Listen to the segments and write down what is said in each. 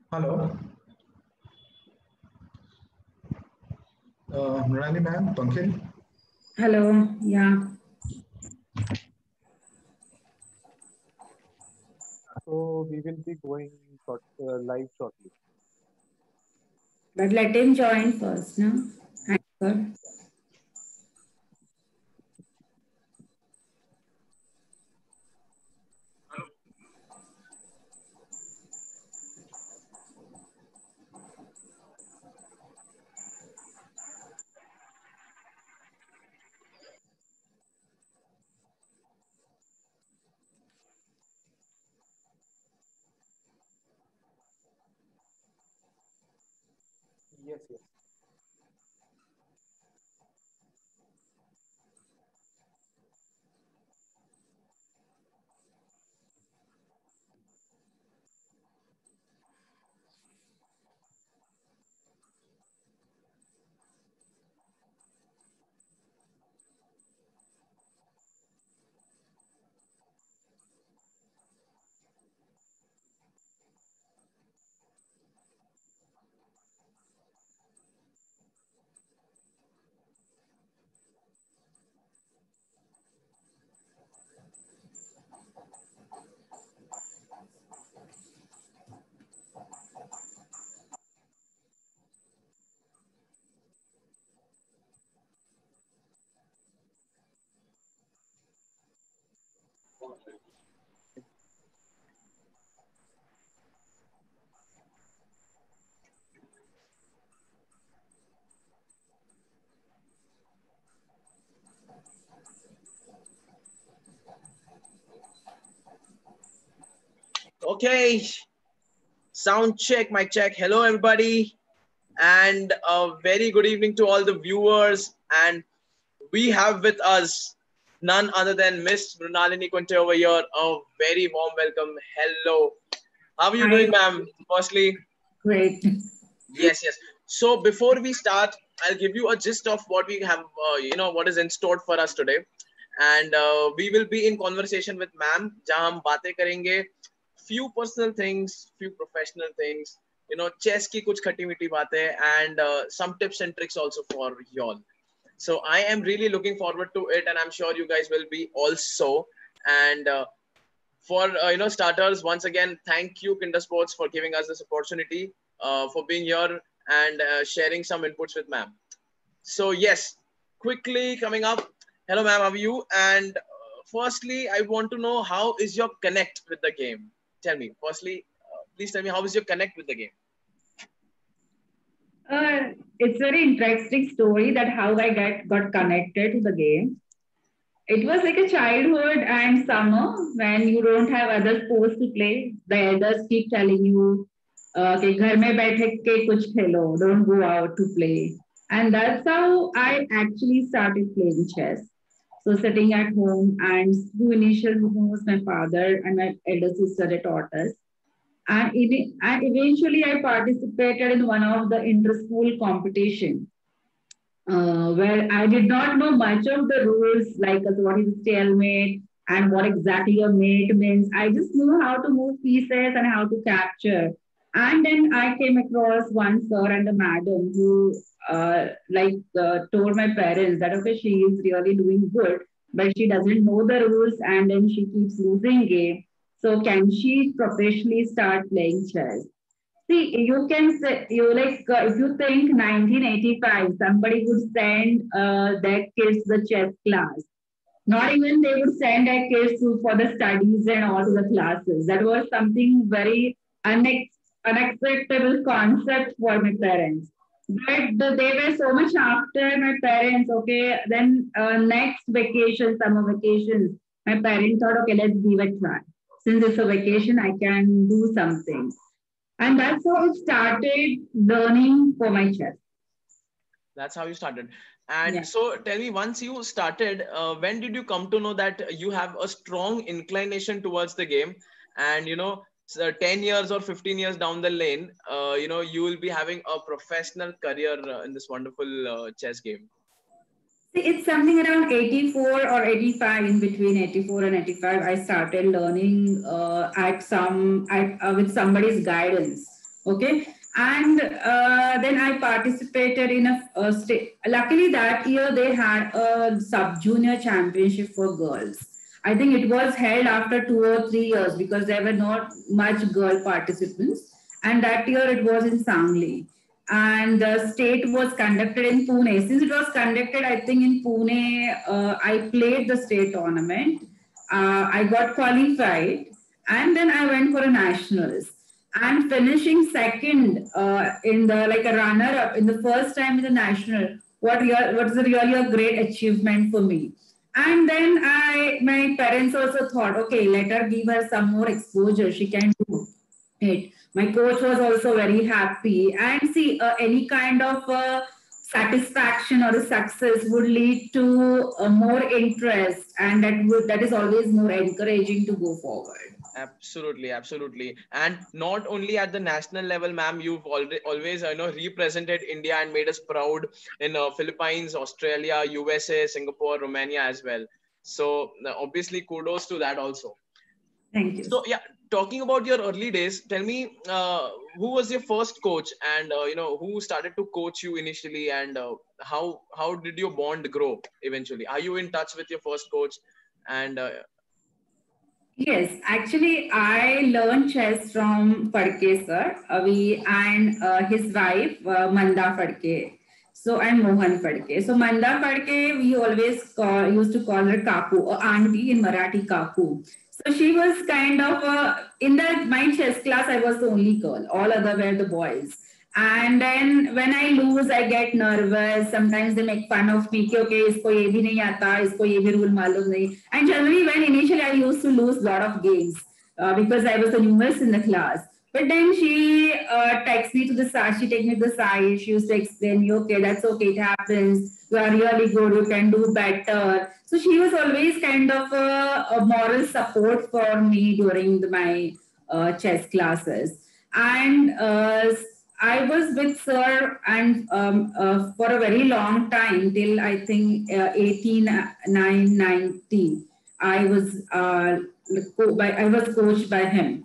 Hello, Mrinali ma'am, Pankaj. Hello, yeah. So we will be going live shortly. But let him join first, no? Anchor. Yes, yes. Okay, sound check, mic check. Hello, everybody, and a very good evening to all the viewers. And we have with us none other than Miss Mrinalini Kunte over here. A very warm welcome. Hello. How are you Hi. doing, ma'am? Firstly, Great. yes, yes. So before we start, I'll give you a gist of what we have, what is in store for us today. And we will be in conversation with ma'am, जहाँ हम बातें करेंगे few personal things, few professional things, chess की कुछ खट्टी मीठी बातें, and some tips and tricks also for y'all. So I am really looking forward to it, and I'm sure you guys will be also. And for starters, once again, thank you Kinder Sports for giving us this opportunity, for being here and sharing some inputs with ma'am. So yes, quickly coming up. Hello, ma'am. How are you? And firstly, I want to know how is your connect with the game? Tell me. Firstly, please tell me how is your connect with the game? It's very interesting story that how I got connected to the game. It was like a childhood and summer when you don't have other sports to play. The elders keep telling you, कि घर में बैठ के कुछ खेलो, don't go out to play. And that's how I actually started playing chess. So sitting at home and through initial moves, my father and my elder sister they taught us. And eventually I participated in one of the inter-school competition where I did not know much of the rules, like what is stalemate and what exactly a mate means. I just knew how to move pieces and how to capture. And then I came across one sir and a madam who, told my parents that okay, she is really doing good, but she doesn't know the rules, and then she keeps losing game. So can she professionally start playing chess? See, you can say, if you think 1985, somebody would send their kids the chess class. Not even they would send their kids for the studies and all to the classes. That was something very unacceptable concept for my parents. But they were so much after my parents. Okay, then next vacation, summer vacations, my parents thought, okay, let's give it a try. Since it's a vacation, I can do something. And that's how I started learning for my chess. That's how you started. And Yeah. so tell me, once you started, when did you come to know that you have a strong inclination towards the game? And, so 10 years or 15 years down the lane, you will be having a professional career in this wonderful chess game. See, it's something around 84 or 85, in between 84 and 85. I started learning with somebody's guidance. Okay. And then I participated in a state. Luckily, that year they had a sub junior championship for girls. I think it was held after 2 or 3 years because there were not much girl participants. And that year it was in Sangli. And the state was conducted in Pune. Since it was conducted, I think in Pune, I played the state tournament. I got qualified, and then I went for a nationals and finishing second in the like a runner up in the first time in the national. What is a really a great achievement for me. And then my parents also thought, okay, let her give her some more exposure. She can do it. My coach was also very happy. And see, any kind of satisfaction or a success would lead to more interest, and that is always more encouraging to go forward. Absolutely, absolutely. And not only at the national level, ma'am, you've always represented India and made us proud in Philippines, Australia, USA, Singapore, Romania as well. So obviously kudos to that also. Thank you. So yeah, talking about your early days, tell me who was your first coach, and who started to coach you initially, and how did your bond grow eventually? Are you in touch with your first coach? And Yes, actually, I learned chess from Phadke sir. We and his wife Manda Phadke. So and Mohan Phadke. So Manda Phadke, we always used to call her Kaku or auntie in Marathi, Kaku. So she was kind of in my chess class. I was the only girl. All other were the boys. And then when I lose, I get nervous. Sometimes they make fun of me. Okay, isko ye bhi nahi aata, isko ye bhi rule malum nahi. And generally, when initially I used to lose a lot of games because I was the newest in the class. But then she takes me to the side. She takes me to the side. She used to explain me, okay, that's okay. It happens. You are really good. You can do better. So she was always kind of a moral support for me during my chess classes. And I was with Sir and for a very long time till I think 18, 9, 19. I was I was coached by him.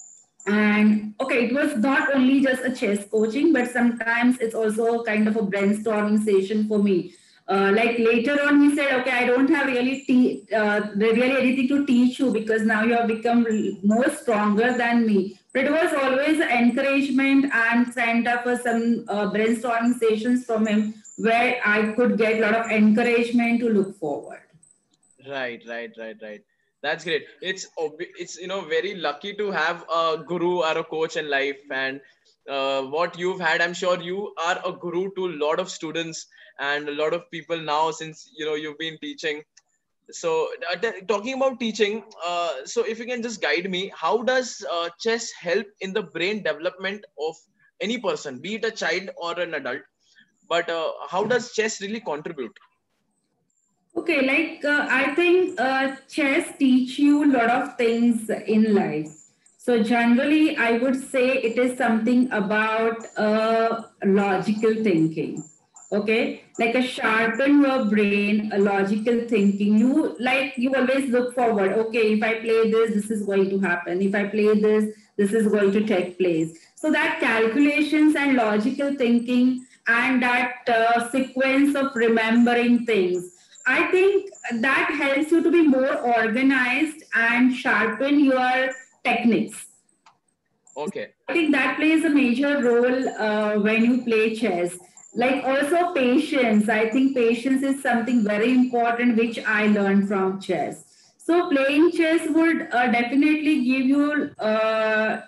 And okay, it was not only just a chess coaching, but sometimes it's also kind of a brainstorming session for me. Like later on, he said, "Okay, I don't have really anything to teach you because now you have become more stronger than me." But it was always encouragement and sent up for some brainstorming sessions from him where I could get a lot of encouragement to look forward. Right. That's great. It's very lucky to have a guru or a coach in life, and what you've had, I'm sure you are a guru to a lot of students and a lot of people now since you've been teaching. So talking about teaching, so if you can just guide me, how does chess help in the brain development of any person, be it a child or an adult? But how does chess really contribute? Okay, like I think chess teach you a lot of things in life. So generally, I would say it is something about logical thinking. Okay, like a sharpen your brain, a logical thinking. You always look forward. Okay, if I play this, this is going to happen. If I play this is going to take place. So that calculations and logical thinking and that sequence of remembering things, I think that helps you to be more organized and sharpen your techniques. Okay. I think that plays a major role when you play chess. Like also patience. I think patience is something very important which I learned from chess. So playing chess would definitely give you a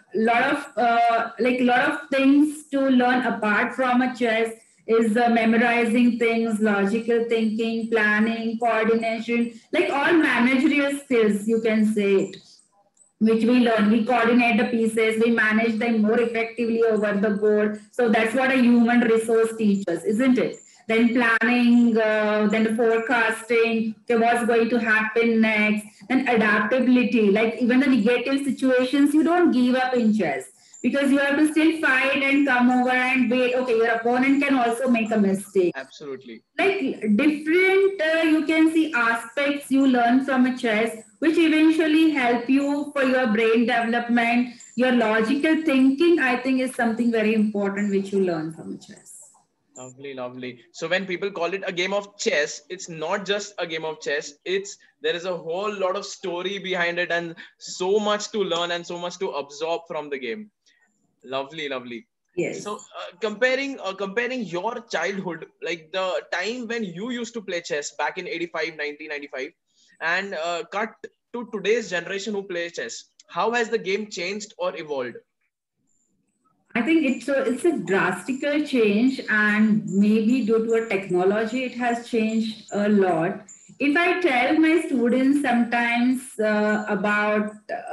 lot of things to learn apart from a chess is memorizing things, logical thinking, planning, coordination, like all managerial skills, you can say it, which we learn. We coordinate the pieces, we manage them more effectively over the board. So that's what a human resource teaches, isn't it? Then planning, then the forecasting, okay, what's going to happen next, then adaptability, like even the negative situations, you don't give up in chess because you have to still fight and come over and wait. Okay, your opponent can also make a mistake. Absolutely. Like different, you can see aspects you learn from a chess, which eventually help you for your brain development, your logical thinking. I think is something very important which you learn from a chess. Lovely, lovely. So when people call it a game of chess, it's not just a game of chess. There is a whole lot of story behind it and so much to learn and so much to absorb from the game. Lovely, lovely. Yes. So comparing your childhood, like the time when you used to play chess back in 85, 1995, and cut to today's generation who plays chess, how has the game changed or evolved? I think it's a drastical change, and maybe due to a technology, it has changed a lot. If I tell my students sometimes about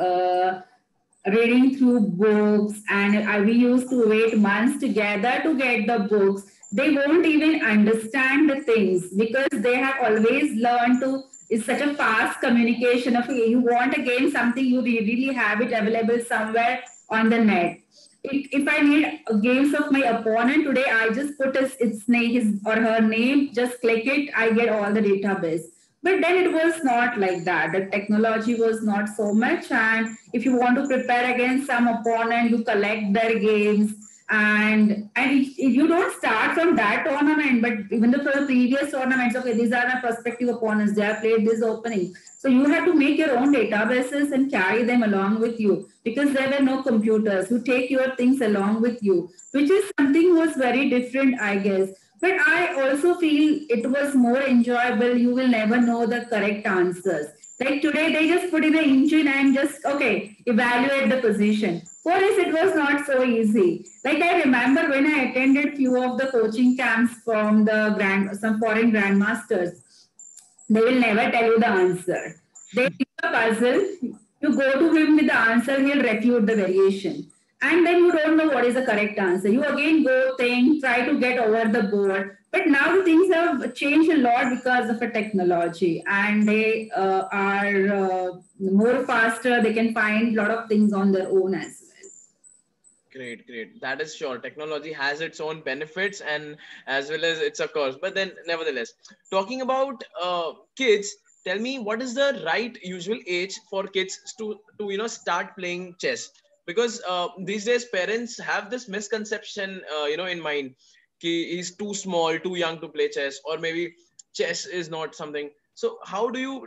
reading through books, and we used to wait months together to get the books, they won't even understand the things because they have always learned to. It's such a fast communication of you want a game, something you really have it available somewhere on the net. If I need games of my opponent today, I just put its name, his or her name, just click it, I get all the database. But then it was not like that. The technology was not so much. And if you want to prepare against some opponent, you collect their games. And if you don't start from that tournament, but even the previous tournaments, okay, these are my prospective opponents, they have played this opening. So you have to make your own databases and carry them along with you because there were no computers. You take your things along with you, which is something was very different, I guess. But I also feel it was more enjoyable. You will never know the correct answers. Like today, they just put in the engine and just, okay, evaluate the position. For us, it was not so easy. Like I remember when I attended few of the coaching camps from some foreign grandmasters, they will never tell you the answer. They give a puzzle, you go to him with the answer, he'll refute the variation. And then you don't know what is the correct answer. You again go think, try to get over the board. But now the things have changed a lot because of a technology, and they are more faster. They can find a lot of things on their own as well. Great, great. That is sure. Technology has its own benefits and as well as its a curse. But then, nevertheless, talking about kids, tell me what is the right usual age for kids to start playing chess? Because these days parents have this misconception in mind. He's too small, too young to play chess, or maybe chess is not something. So how do you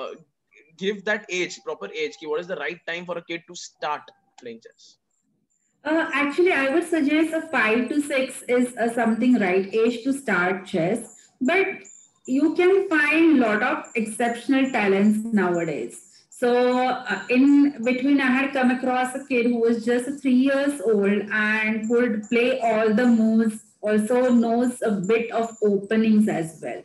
give that age, proper age? What is the right time for a kid to start playing chess? Actually, I would suggest a 5 to 6 is something right age to start chess. But you can find a lot of exceptional talents nowadays. So in between, I had come across a kid who was just 3 years old and could play all the moves. Also knows a bit of openings as well.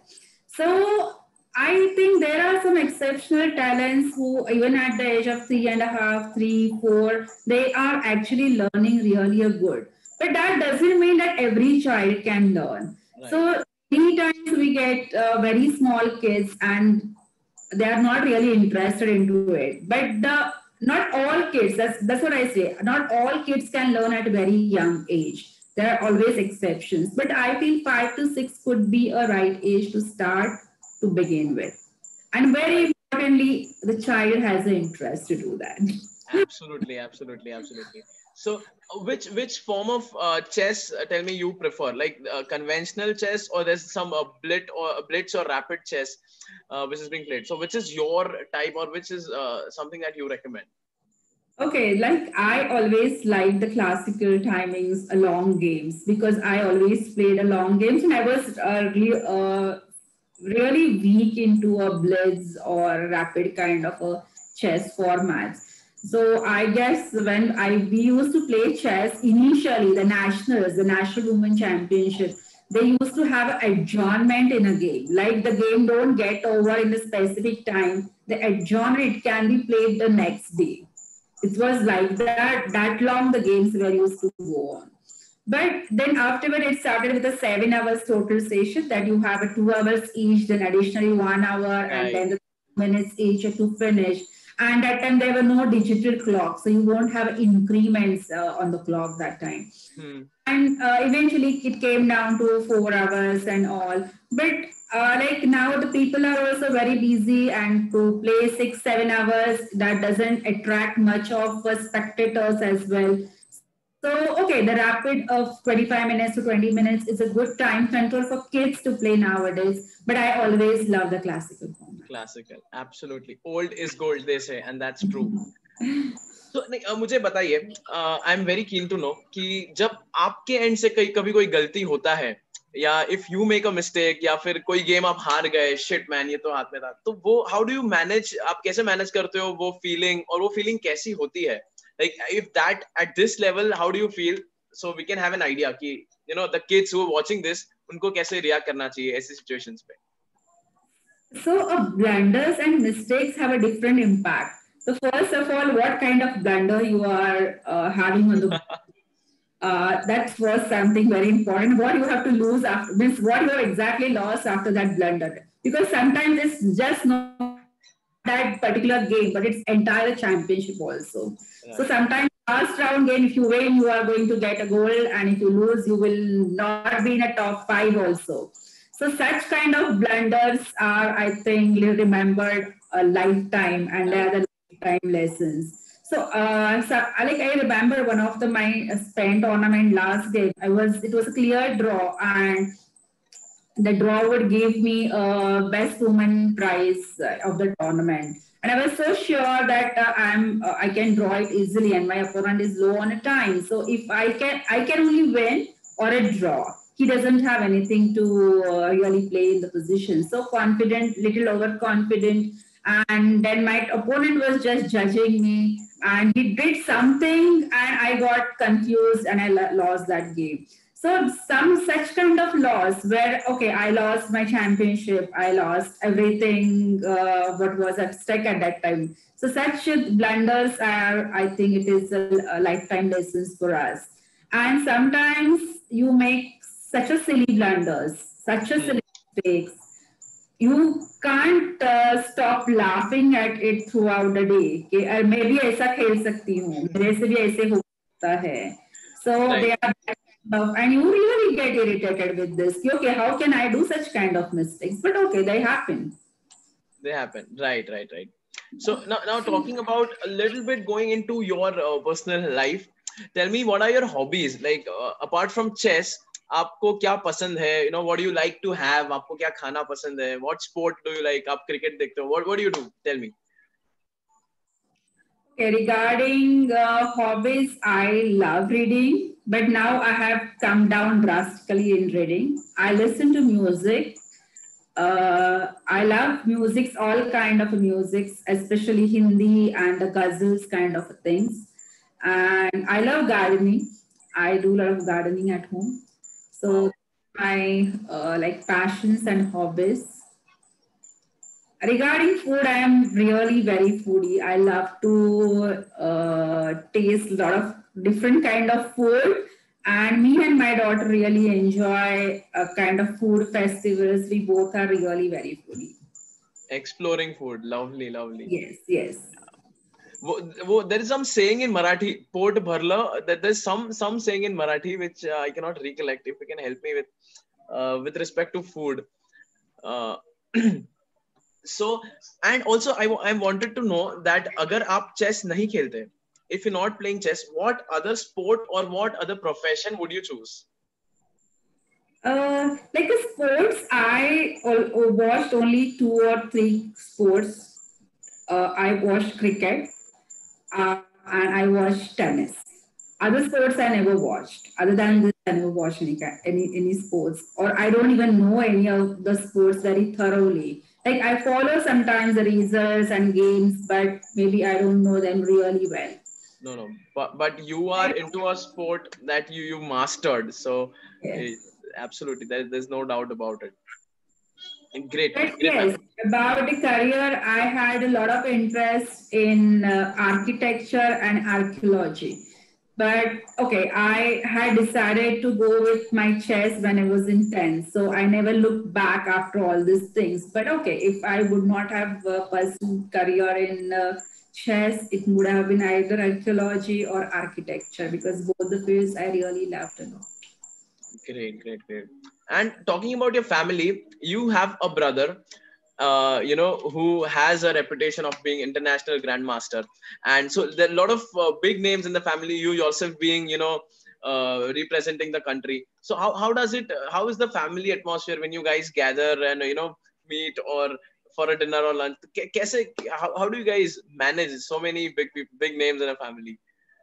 So I think there are some exceptional talents who, even at the age of 3.5, 3, 4, they are actually learning really good. But that doesn't mean that every child can learn. Right. So many times we get very small kids and they are not really interested into it. But not all kids, that's what I say, not all kids can learn at a very young age. There are always exceptions. But I feel 5 to 6 could be a right age to start to begin with. And very importantly, the child has an interest to do that. Absolutely, absolutely, absolutely. So which form of chess, tell me, you prefer, like conventional chess, or there's some blitz or rapid chess which is being played? So which is your type, or which is something that you recommend? Okay, like I always liked the classical timings, long games, because I always played a long games, and I was really weak into a blitz or rapid kind of a chess format. So I guess when we used to play chess initially, the National Women Championship, they used to have an adjournment in a game. Like the game don't get over in a specific time, the adjournment, it can be played the next day. It was like that long the games were used to go on. But then afterward, it started with a 7 hours total session that you have a 2 hours each, then additionally 1 hour, and then the minutes each to finish. And that time there were no digital clocks, so you won't have increments on the clock that time. And eventually it came down to 4 hours and all. But like now the people are also very busy, and to play 6-7 hours, that doesn't attract much of spectators as well. So, okay, the rapid of 25 minutes to 20 minutes is a good time control for kids to play nowadays. But I always love the classical format. Classical, absolutely. Old is gold, they say, and that's true. So, मुझे बताइए, I am very keen to know कि जब आपके and से कभी कोई गलती होता है, या if you make a mistake, या फिर कोई गेम आप हार गए, शिट मैन ये तो हाथ में था, तो वो हाउ डू यू मैनेज, आप कैसे मैनेज करते हो वो फीलिंग, और वो फीलिंग कैसी होती है? Like if that at this level, how do you feel? So we can have an idea कि you know the kids who are watching this, उनको कैसे react करना चाहिए ऐसी situations पे? So blunders and mistakes have a different impact. So first of all, what kind of blunder you are having on the that was something very important. What you have to lose after, means what you have exactly lost after that blunder. Because sometimes it's just not that particular game, but it's entire championship also. Yeah. So sometimes last round game, if you win, you are going to get a goal, and if you lose, you will not be in a top 5 also. So such kind of blunders are, I think, remembered a lifetime, and they are the lifetime lessons. So, like I remember one of my Spain tournament last game. It was a clear draw, and the draw would give me a best woman prize of the tournament. And I was so sure that I can draw it easily, and my opponent is low on a time. So if I can only win or a draw. He doesn't have anything to really play in the position. So confident, little overconfident. And then my opponent was just judging me, and he did something, and I got confused, and I lost that game. So some such kind of loss where, okay, I lost my championship, I lost everything, what was at stake at that time. So such blunders are, I think it is a lifetime lessons for us. And sometimes you make such a silly blunders, such a silly mistakes. You can't stop laughing at it throughout the day. Okay? Maybe ऐसा खेल सकती हूँ, मेरे से भी ऐसे हो सकता है. So they are. And you really get irritated with this. Okay, how can I do such kind of mistakes? But okay, they happen. They happen. Right. So now talking about a little bit going into your personal life, tell me, what are your hobbies? Like apart from chess, आपको क्या पसंद है? You know, what do you like to have? आपको क्या खाना पसंद है? What sport do you like? आप cricket देखते हो? What do you do? Tell me. Okay, regarding hobbies, I love reading, but now I have come down drastically in reading. I listen to music. I love music, all kind of music, especially Hindi and the ghazals kind of things. And I love gardening. I do a lot of gardening at home. So my like passions and hobbies. Regarding food, I am really very foodie. I love to taste a lot of different kind of food. And me and my daughter really enjoy a kind of food festivals. We both are really very foodie. Exploring food. Lovely. Yes. There is some saying in Marathi, Port Bharla, that there's some saying in Marathi which I cannot recollect. If you can help me with respect to food. So, and also I wanted to know that agar aap chess nahi khelte, if you're not playing chess, what other sport or what other profession would you choose? Like the sports, I watched only 2 or 3 sports. I watched cricket and I watched tennis. Other sports I never watched. Other than this, I never watched any sports, or I don't even know any of the sports very thoroughly. Like I follow sometimes the results and games, but maybe I don't know them really well. No, but you are into a sport that you mastered, so yes. Absolutely, there's no doubt about it. Great. Yes, about the career, I had a lot of interest in architecture and archaeology. But okay, I had decided to go with my chess when I was in 10th. So I never looked back after all these things. But okay, if I would not have pursued career in chess, it would have been either archaeology or architecture because both the fields I really loved a lot. Great, great, great. And talking about your family, you have a brother, who has a reputation of being international grandmaster, and so there are a lot of big names in the family. You yourself being, representing the country. So how does it? How is the family atmosphere when you guys gather and meet or for a dinner or lunch? How do you guys manage so many big names in a family?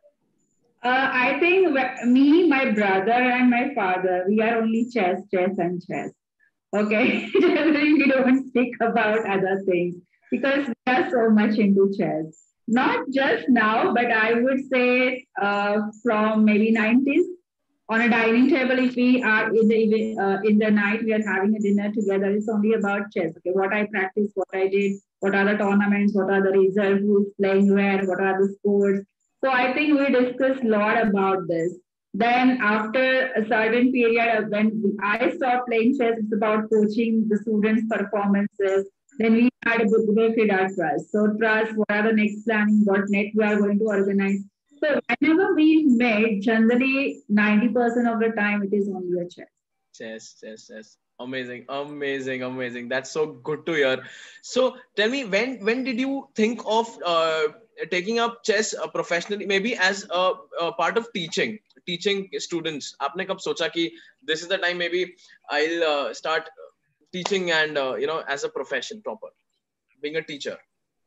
I think me, my brother, and my father, we are only chess, chess, and chess. Okay. Generally, we don't speak about other things because we are so much into chess. Not just now, but I would say from maybe 90s on a dining table, if we are in the night, we are having a dinner together. It's only about chess. Okay, what I practiced, what I did, what are the tournaments, what are the results, who's playing where, what are the scores. So I think we discussed a lot about this. Then after a certain period, when I stopped playing chess, it's about coaching the students' performances. Then we had a book with our trust. So trust, what are the next planning, what next we are going to organize. So whenever we met, generally 90% of the time it is only a chat. Yes, yes, yes. Amazing, amazing, amazing. That's so good to hear. So tell me, when did you think of taking up chess professionally, maybe as a part of teaching students? आपने कब सोचा कि this is the time maybe I'll start teaching and as a profession proper, being a teacher?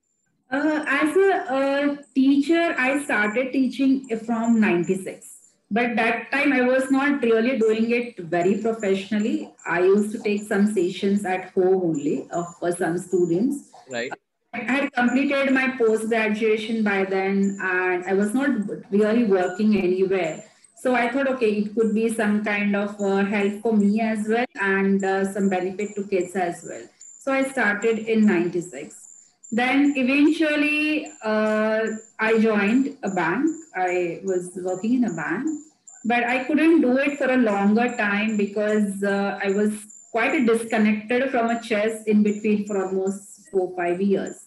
As a teacher, I started teaching from 96. But that time I was not really doing it very professionally. I used to take some sessions at home only for some students. Right. I had completed my post graduation by then, and I was not really working anywhere. So I thought, okay, it could be some kind of help for me as well and some benefit to kids as well. So I started in 96. Then eventually, I joined a bank. I was working in a bank, but I couldn't do it for a longer time because I was quite disconnected from a chess in between for almost 4 5 years.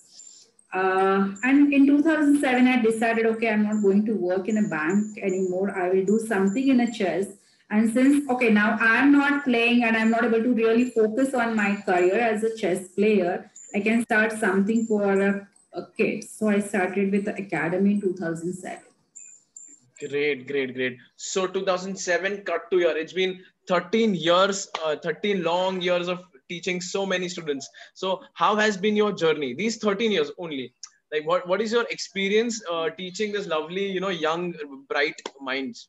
And in 2007, I decided, okay, I'm not going to work in a bank anymore. I will do something in a chess. And since, okay, now I'm not playing and I'm not able to really focus on my career as a chess player, I can start something for a kid. So I started with the academy in 2007. Great, great, great. So 2007, cut to year. It's been 13 years, 13 long years of teaching so many students. So how has been your journey? These 13 years only. Like what is your experience teaching this lovely, young, bright minds?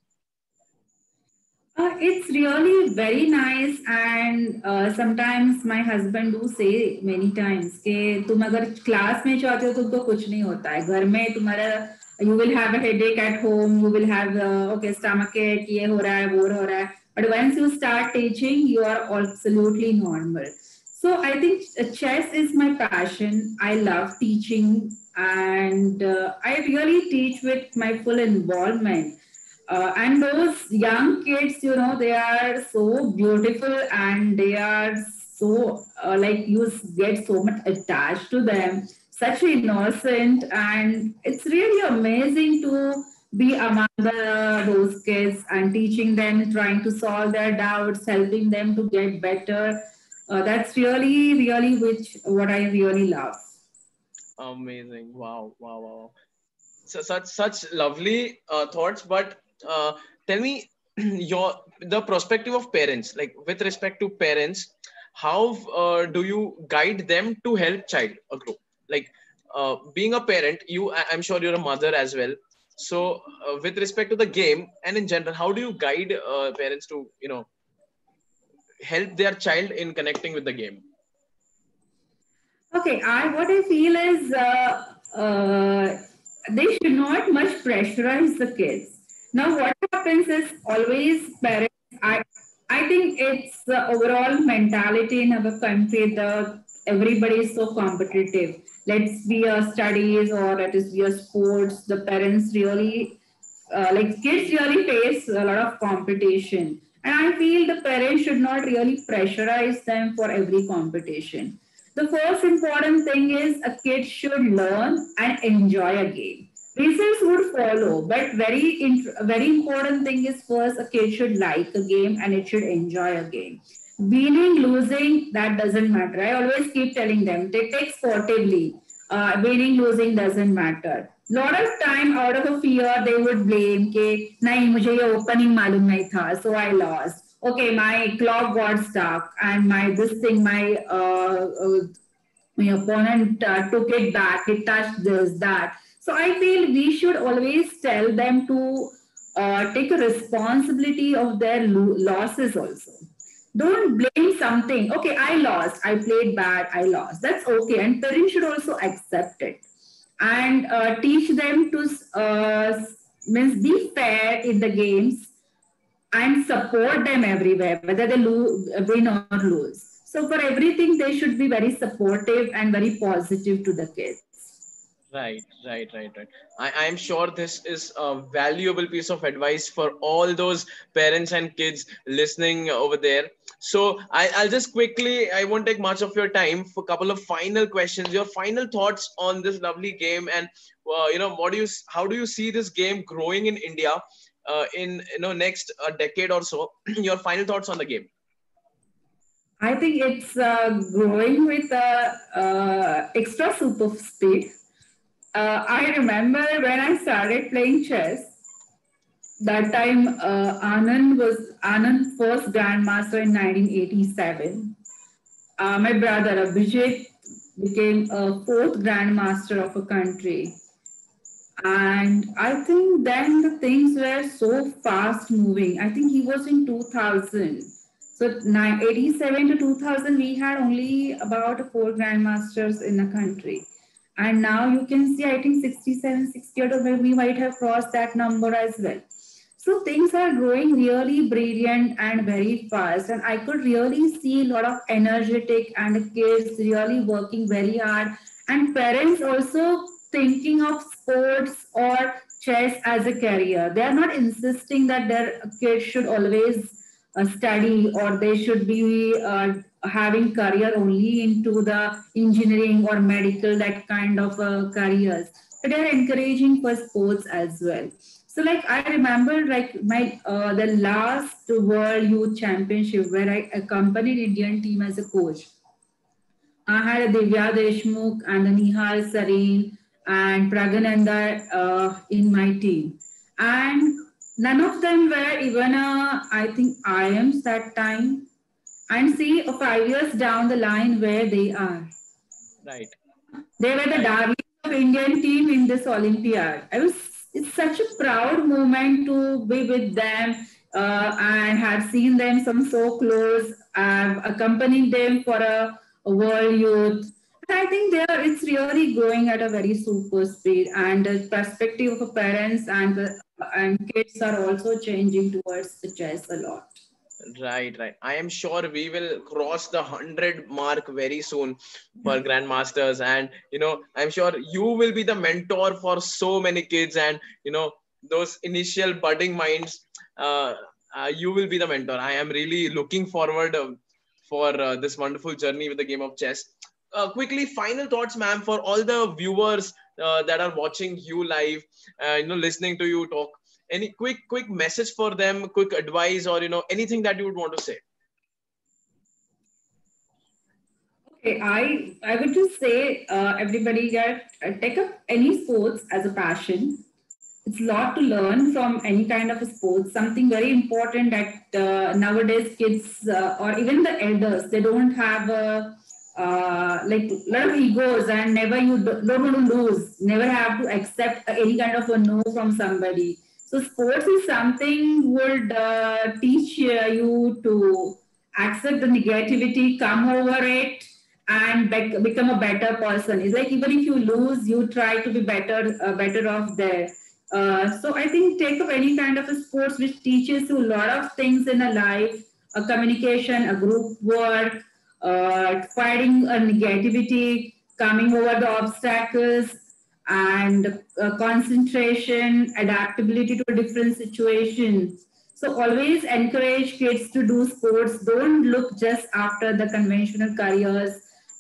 It's really very nice, and sometimes my husband do say many times कि तुम अगर class में चाहते हो तो कुछ नहीं होता है घर में तुम्हारा you will have a headache at home, you will have okay stomach ache, ये हो रहा है वो हो रहा है, but once you start teaching you are absolutely normal. So I think chess is my passion. I love teaching, and I really teach with my full involvement. And those young kids, they are so beautiful and they are so, like, you get so much attached to them, such innocent. And it's really amazing to be among those kids and teaching them, trying to solve their doubts, helping them to get better. That's really, really what I really love. Amazing. Wow, wow, wow. So such lovely thoughts, but tell me the perspective of parents, like with respect to parents, how do you guide them to help child grow? Like being a parent, I'm sure you're a mother as well. So with respect to the game and in general, how do you guide parents to help their child in connecting with the game? Okay, what I feel is they should not much pressurize the kids. Now, what happens is always parents. I think it's the overall mentality in our country. Everybody is so competitive. Let's be a studies or let us be a sports. The parents really like kids really face a lot of competition, and I feel the parents should not really pressurize them for every competition. The first important thing is a kid should learn and enjoy a game. Results would follow, but very important thing is first a kid should like a game and it should enjoy a game. Winning, losing, that doesn't matter. I always keep telling them they take sportively. Winning, losing doesn't matter. Lot of time out of a fear they would blame कि नहीं मुझे ये opening मालूम नहीं था so I lost. Okay, my clock got stuck and my this thing my opponent took it back, it touched this, that. So I feel we should always tell them to take a responsibility of their losses also. Don't blame something. Okay, I lost, I played bad, I lost. That's okay. And parents should also accept it and teach them to means be fair in the games and support them everywhere, whether they win or lose. So for everything, they should be very supportive and very positive to the kids. Right. I am sure this is a valuable piece of advice for all those parents and kids listening over there. So I'll just quickly, I won't take much of your time for a couple of final questions. Your final thoughts on this lovely game, and how do you see this game growing in India in next decade or so? Your final thoughts on the game. I think it's growing with extra super speed. I remember when I started playing chess, that time Anand first grandmaster in 1987. My brother Abhijit became a fourth grandmaster of a country. And I think then the things were so fast moving. I think he was in 2000. So 87 to 2000, we had only about 4 grandmasters in the country. And now you can see, I think 67, 68, or we might have crossed that number as well. So things are growing really brilliant and very fast. And I could really see a lot of energetic and kids really working very hard. And parents also thinking of sports or chess as a career. They are not insisting that their kids should always study or they should be having career only into the engineering or medical, that kind of careers. But they are encouraging for sports as well. So like I remember like my the last World Youth Championship where I accompanied Indian team as a coach. I had a Divya Deshmukh and a Nihal Sareen and Pragananda in my team. And none of them were even, I think, IIMs that time. And see 5 years down the line where they are. Right. They were the darlings of Indian team in this Olympiad. It's such a proud moment to be with them and have seen them so close. I've accompanied them for a World Youth. I think it's really growing at a very super speed, and the perspective of the parents and kids are also changing towards the chess a lot. Right. I am sure we will cross the 100 mark very soon for grandmasters, and I'm sure you will be the mentor for so many kids, and those initial budding minds. You will be the mentor. I am really looking forward for this wonderful journey with the game of chess. Quickly, final thoughts, ma'am, for all the viewers that are watching you live, listening to you talk. Any quick message for them, quick advice, or anything that you would want to say? Okay, I would just say everybody take up any sports as a passion. It's a lot to learn from any kind of a sport. Something very important that nowadays kids or even the elders, they don't have like a lot of egos, and never you don't want to lose, never have to accept any kind of a no from somebody. So sports is something would teach you to accept the negativity, come over it, and become a better person. It's like even if you lose, you try to be better off there. So I think take up any kind of a sports which teaches you a lot of things in a life, a communication, a group work, fighting a negativity, coming over the obstacles, and concentration, adaptability to different situations. So always encourage kids to do sports. Don't look just after the conventional careers.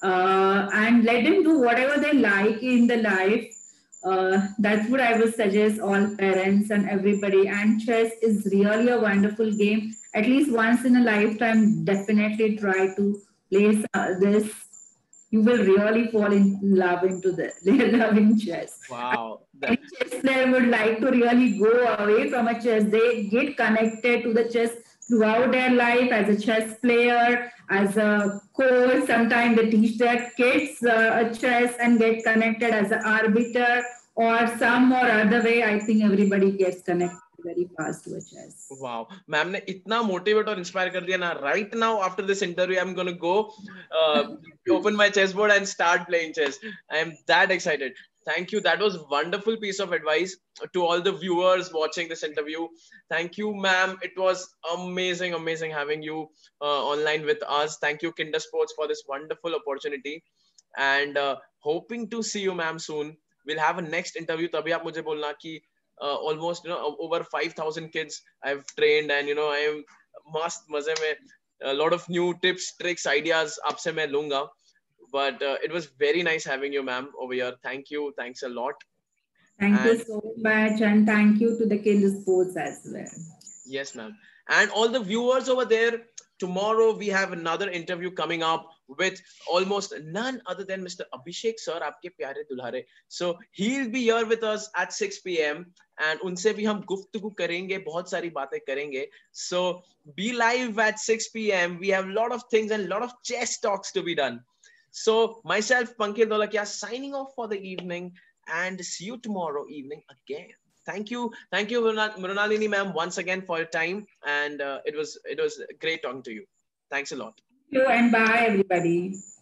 and let them do whatever they like in the life. That's what I would suggest all parents and everybody. And chess is really a wonderful game. At least once in a lifetime, definitely try to play this. You will really fall in love into the loving chess. Wow. Any chess player would like to really go away from a chess. They get connected to the chess throughout their life as a chess player, as a coach. Sometimes they teach their kids a chess and get connected as an arbiter or some or other way. I think everybody gets connected very fast to a chess. Wow, ma'am ने इतना motivate और inspire कर दिया ना. Right now after this interview I'm going to go open my chessboard and start playing chess. I am that excited. Thank you. That was wonderful piece of advice to all the viewers watching this interview. Thank you, ma'am. It was amazing, amazing having you online with us. Thank you, Kinder Sports, for this wonderful opportunity. And hoping to see you, ma'am, soon. We'll have a next interview. तभी आप मुझे बोलना कि almost over 5,000 kids I've trained, and I am मस्त मजे में a lot of new tips, tricks, ideas आपसे मैं लूंगा. But it was very nice having you, ma'am, over here. Thank you. Thanks a lot. Thank you so much, and thank you to the Kinder Sports as well. Yes, ma'am. And all the viewers over there, tomorrow we have another interview coming up with almost none other than Mr. Abhishek sir, आपके प्यारे दुल्हारे. So he'll be here with us at 6 p.m. and उनसे भी हम गुफ्तगू करेंगे, बहुत सारी बातें करेंगे. So be live at 6 p.m. We have a lot of things and a lot of chess talks to be done. So myself, Pankaj Dolakia, signing off for the evening, and see you tomorrow evening again. Thank you, Mrunalini ma'am, once again for your time, and it was great talking to you. Thanks a lot. Thank you, and bye everybody.